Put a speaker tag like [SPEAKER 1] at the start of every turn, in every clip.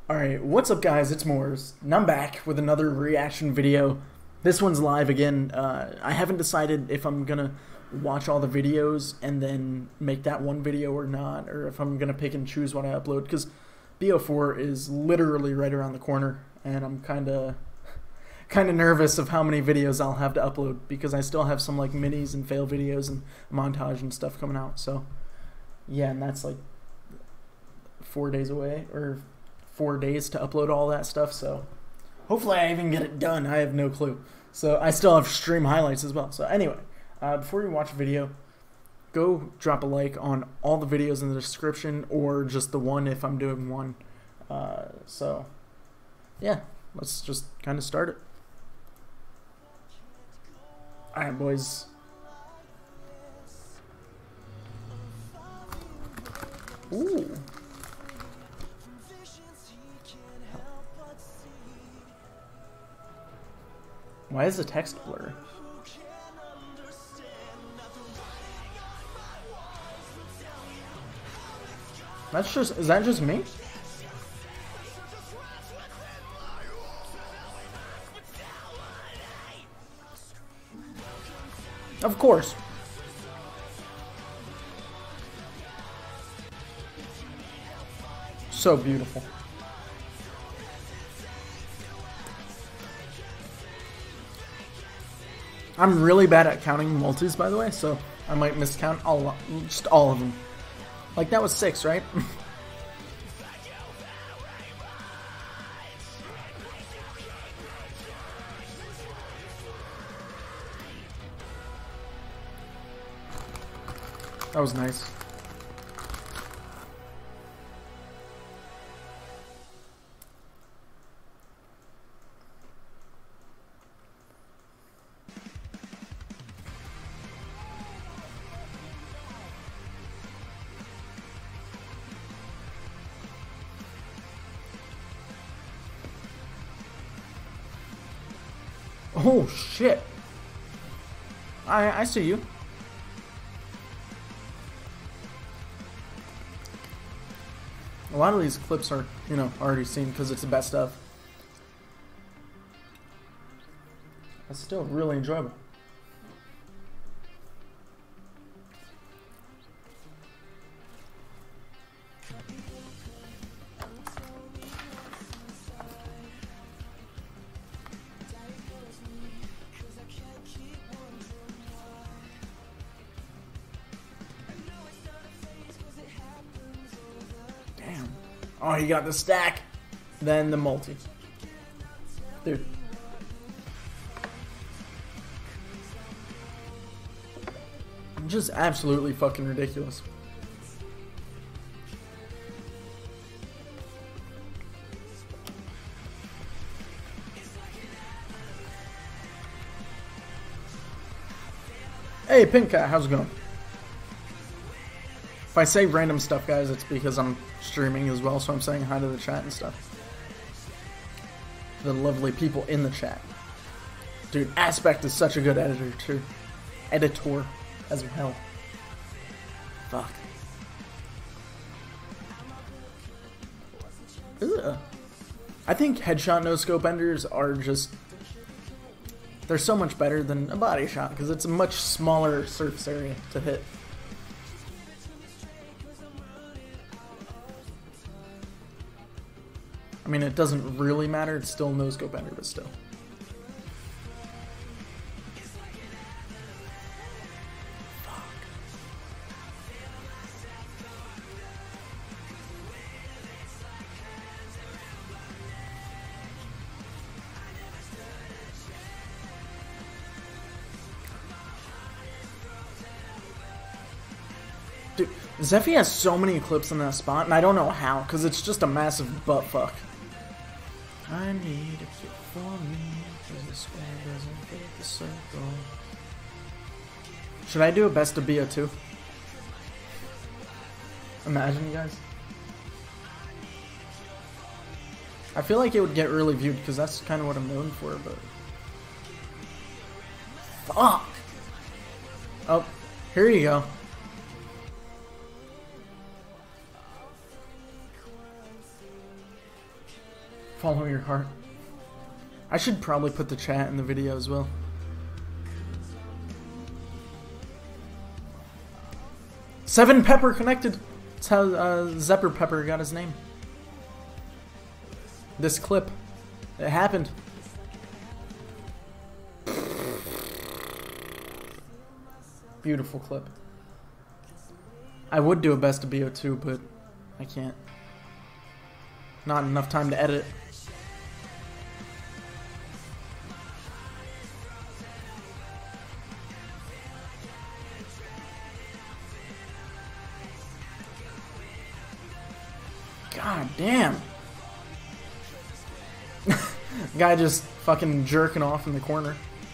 [SPEAKER 1] Alright, what's up guys, it's Moors, and I'm back with another reaction video. This one's live again. I haven't decided if I'm gonna watch all the videos and then make that one video or not, or if I'm gonna pick and choose what I upload, because BO4 is literally right around the corner, and I'm kinda nervous of how many videos I'll have to upload, because I still have some like minis and fail videos and montage and stuff coming out, so yeah, and that's like 4 days away, or 4 days to upload all that stuff, so hopefully I even get it done. I have no clue. So I still have stream highlights as well. So anyway, before you watch a video, go drop a like on all the videos in the description, or just the one if I'm doing one. So yeah, let's just kind of start it. Alright boys. Ooh. Why is the text blur? That's just, is that just me? Of course. So beautiful. I'm really bad at counting multis, by the way, so I might miscount just all of them. Like, that was 6, right? That was nice. Oh shit. I see you. A lot of these clips are, you know, already seen because it's the best of. That's still really enjoyable. Oh, he got the stack, then the multi. Dude. Just absolutely fucking ridiculous. Hey, Pink Cat, how's it going? If I say random stuff, guys, it's because I'm streaming as well, so I'm saying hi to the chat and stuff. The lovely people in the chat. Dude, Aspect is such a good editor, too. Editor as well. Fuck. Ugh. I think headshot no-scope enders are just... they're so much better than a body shot, because it's a much smaller surface area to hit. I mean, it doesn't really matter, it's still no-scope ender, but still. Fuck. Dude, Zeffy has so many clips in that spot, and I don't know how, because it's just a massive butt fuck. I need a kick for me, because the square doesn't fit the circle. Should I do a best of BO2? Imagine, you guys. I feel like it would get really viewed, because that's kind of what I'm known for, but... fuck! Oh, here you go. Follow your heart. I should probably put the chat in the video as well. Seven Pepper connected. That's how Zepper Pepper got his name. This clip. It happened. Beautiful clip. I would do a best of BO2, but I can't. Not enough time to edit. God damn. Guy just fucking jerking off in the corner.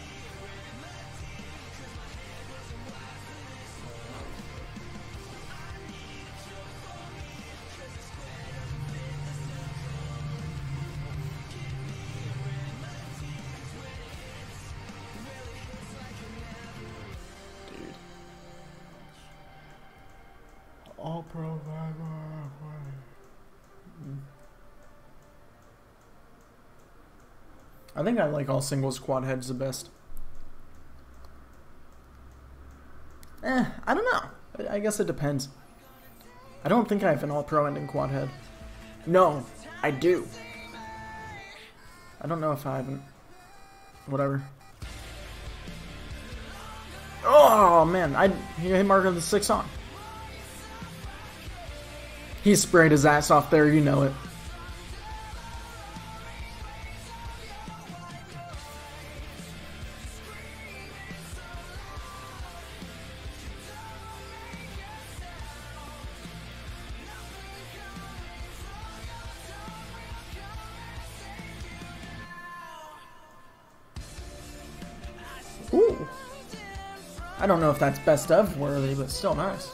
[SPEAKER 1] Dude. All pro. I think I like all singles quad heads the best. I don't know. I guess it depends. I don't think I have an all pro ending quad head. No, I do. I don't know if I haven't. Whatever. Oh man, he hit mark of the 6 on. He sprayed his ass off there, you know it. Ooh. I don't know if that's best of worthy, but still nice.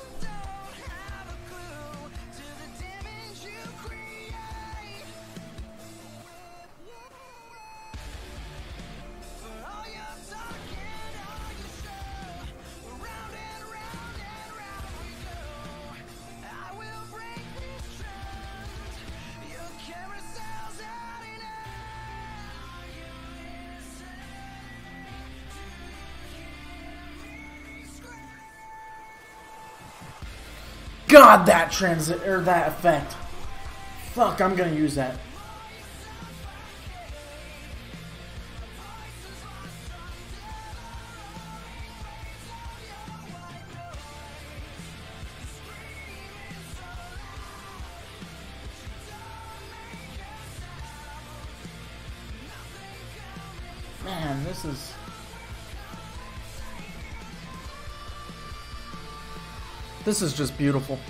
[SPEAKER 1] God, that transit or that effect. Fuck, I'm gonna use that. Man, this is... This is just beautiful.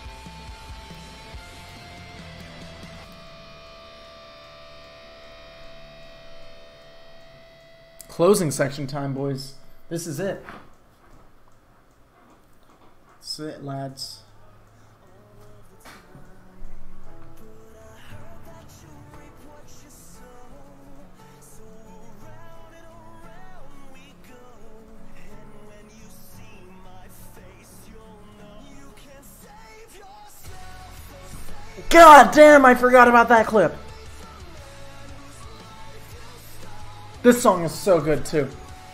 [SPEAKER 1] Closing section time, boys. This is it. This is it, lads. God damn, I forgot about that clip. This song is so good too.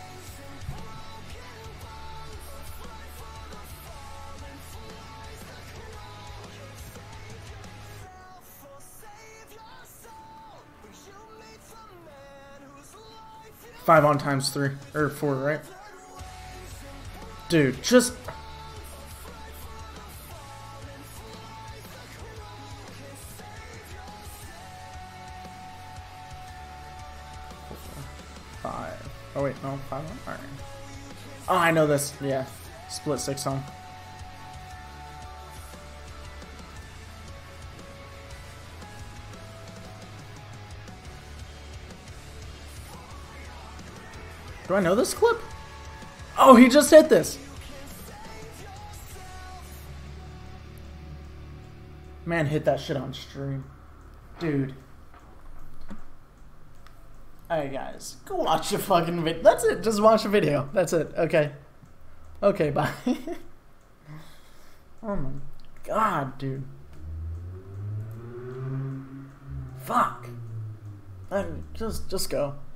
[SPEAKER 1] Five on times 3 or 4, right? Dude, just... Oh wait, no, 5 on? Alright. Oh, I know this. Yeah. Split 6 on. Do I know this clip? Oh, he just hit this. Man, hit that shit on stream. Dude. Alright guys, go watch the fucking video. That's it, just watch the video. That's it, okay. Okay, bye. Oh my god, dude. Fuck. Just go.